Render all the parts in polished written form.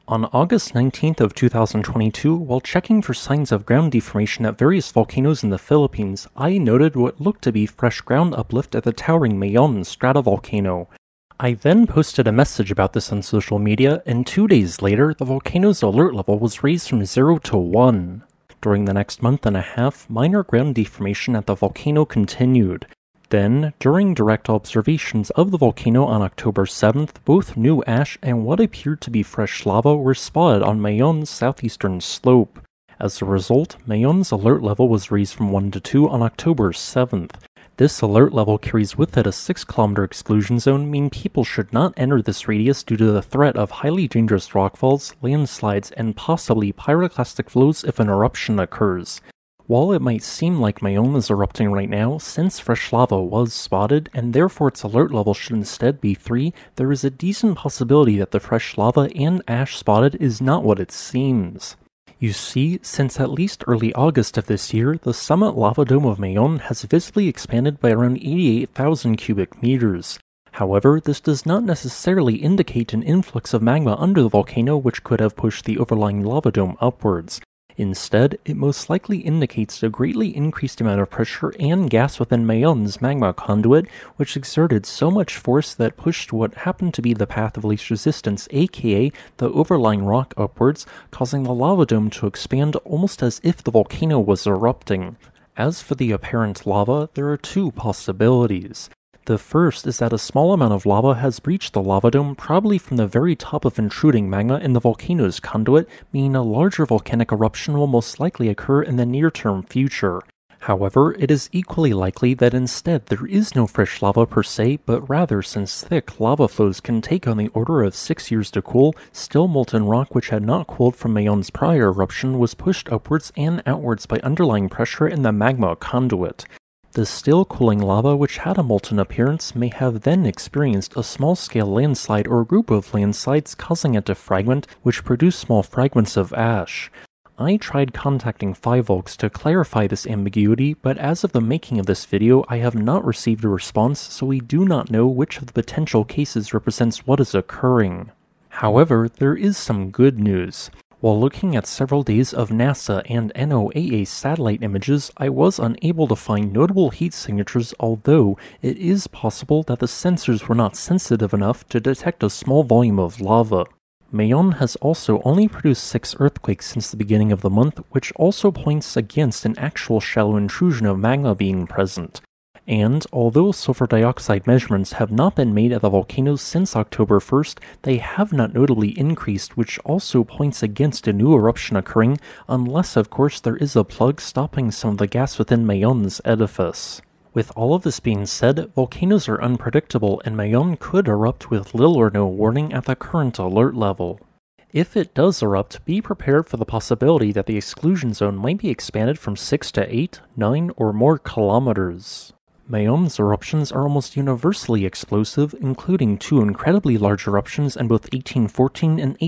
On August 19th of 2022, while checking for signs of ground deformation at various volcanoes in the Philippines, I noted what looked to be fresh ground uplift at the towering Mayon stratovolcano. I then posted a message about this on social media, and 2 days later, the volcano's alert level was raised from 0 to 1. During the next month and a half, minor ground deformation at the volcano continued. Then, during direct observations of the volcano on October 7th, both new ash and what appeared to be fresh lava were spotted on Mayon's southeastern slope. As a result, Mayon's alert level was raised from 1 to 2 on October 7th. This alert level carries with it a 6-kilometer exclusion zone, meaning people should not enter this radius due to the threat of highly dangerous rockfalls, landslides, and possibly pyroclastic flows if an eruption occurs. While it might seem like Mayon is erupting right now, since fresh lava was spotted, and therefore its alert level should instead be 3, there is a decent possibility that the fresh lava and ash spotted is not what it seems. You see, since at least early August of this year, the summit lava dome of Mayon has visibly expanded by around 88,000 cubic meters. However, this does not necessarily indicate an influx of magma under the volcano which could have pushed the overlying lava dome upwards. Instead, it most likely indicates a greatly increased amount of pressure and gas within Mayon's magma conduit, which exerted so much force that pushed what happened to be the path of least resistance, aka the overlying rock, upwards, causing the lava dome to expand almost as if the volcano was erupting. As for the apparent lava, there are two possibilities. The first is that a small amount of lava has breached the lava dome, probably from the very top of intruding magma in the volcano's conduit, meaning a larger volcanic eruption will most likely occur in the near-term future. However, it is equally likely that instead there is no fresh lava per se, but rather, since thick lava flows can take on the order of 6 years to cool, still molten rock which had not cooled from Mayon's prior eruption was pushed upwards and outwards by underlying pressure in the magma conduit. The still cooling lava, which had a molten appearance, may have then experienced a small-scale landslide or group of landslides, causing it to fragment, which produced small fragments of ash. I tried contacting Phivolcs to clarify this ambiguity, but as of the making of this video, I have not received a response, so we do not know which of the potential cases represents what is occurring. However, there is some good news. While looking at several days of NASA and NOAA satellite images, I was unable to find notable heat signatures, although it is possible that the sensors were not sensitive enough to detect a small volume of lava. Mayon has also only produced 6 earthquakes since the beginning of the month, which also points against an actual shallow intrusion of magma being present. And, although sulfur dioxide measurements have not been made at the volcano since October 1st, they have not notably increased, which also points against a new eruption occurring, unless of course there is a plug stopping some of the gas within Mayon's edifice. With all of this being said, volcanoes are unpredictable and Mayon could erupt with little or no warning at the current alert level. If it does erupt, be prepared for the possibility that the exclusion zone might be expanded from 6 to 8, 9, or more kilometers. Mayon's eruptions are almost universally explosive, including 2 incredibly large eruptions in both 1814 and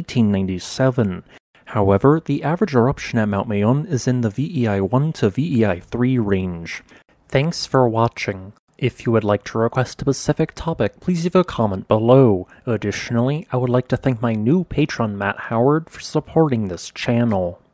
1897. However, the average eruption at Mount Mayon is in the VEI1 to VEI3 range. Thanks for watching. If you would like to request a specific topic, please leave a comment below. Additionally, I would like to thank my new patron Matt Howard for supporting this channel.